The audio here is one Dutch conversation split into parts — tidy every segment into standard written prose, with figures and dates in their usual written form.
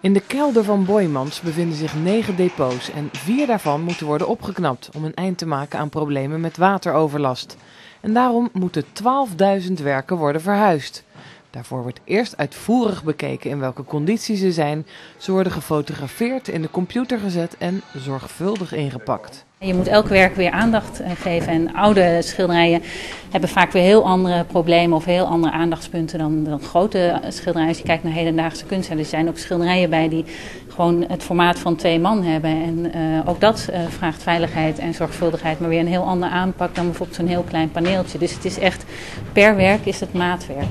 In de kelder van Boijmans bevinden zich 9 depots en 4 daarvan moeten worden opgeknapt om een eind te maken aan problemen met wateroverlast. En daarom moeten 12.000 werken worden verhuisd. Daarvoor wordt eerst uitvoerig bekeken in welke conditie ze zijn. Ze worden gefotografeerd, in de computer gezet en zorgvuldig ingepakt. Je moet elk werk weer aandacht geven en oude schilderijen hebben vaak weer heel andere problemen of heel andere aandachtspunten dan grote schilderijen. Als je kijkt naar hedendaagse kunst, er zijn ook schilderijen bij die gewoon het formaat van 2 man hebben. En ook dat vraagt veiligheid en zorgvuldigheid, maar weer een heel andere aanpak dan bijvoorbeeld zo'n heel klein paneeltje. Dus het is echt, per werk is het maatwerk.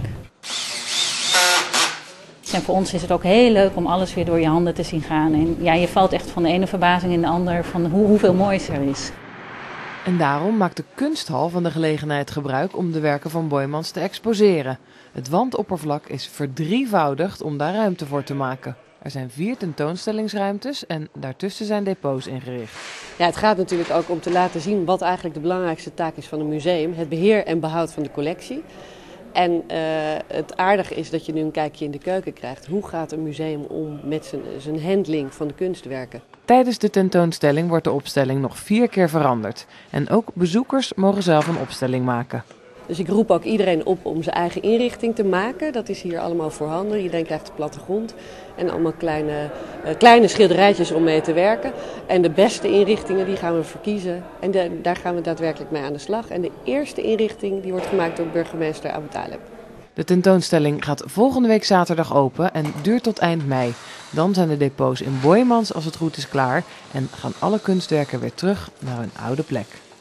En voor ons is het ook heel leuk om alles weer door je handen te zien gaan. En ja, je valt echt van de ene verbazing in de andere van hoeveel moois er is. En daarom maakt de kunsthal van de gelegenheid gebruik om de werken van Boijmans te exposeren. Het wandoppervlak is verdrievoudigd om daar ruimte voor te maken. Er zijn 4 tentoonstellingsruimtes en daartussen zijn depots ingericht. Ja, het gaat natuurlijk ook om te laten zien wat eigenlijk de belangrijkste taak is van een museum. Het beheer en behoud van de collectie. En het aardige is dat je nu een kijkje in de keuken krijgt. Hoe gaat een museum om met zijn handling van de kunstwerken? Tijdens de tentoonstelling wordt de opstelling nog 4 keer veranderd. En ook bezoekers mogen zelf een opstelling maken. Dus ik roep ook iedereen op om zijn eigen inrichting te maken. Dat is hier allemaal voorhanden. Iedereen krijgt de plattegrond en allemaal kleine schilderijtjes om mee te werken. En de beste inrichtingen die gaan we verkiezen en daar gaan we daadwerkelijk mee aan de slag. En de eerste inrichting die wordt gemaakt door burgemeester Abu Taleb. De tentoonstelling gaat volgende week zaterdag open en duurt tot eind mei. Dan zijn de depots in Boijmans als het goed is klaar en gaan alle kunstwerken weer terug naar hun oude plek.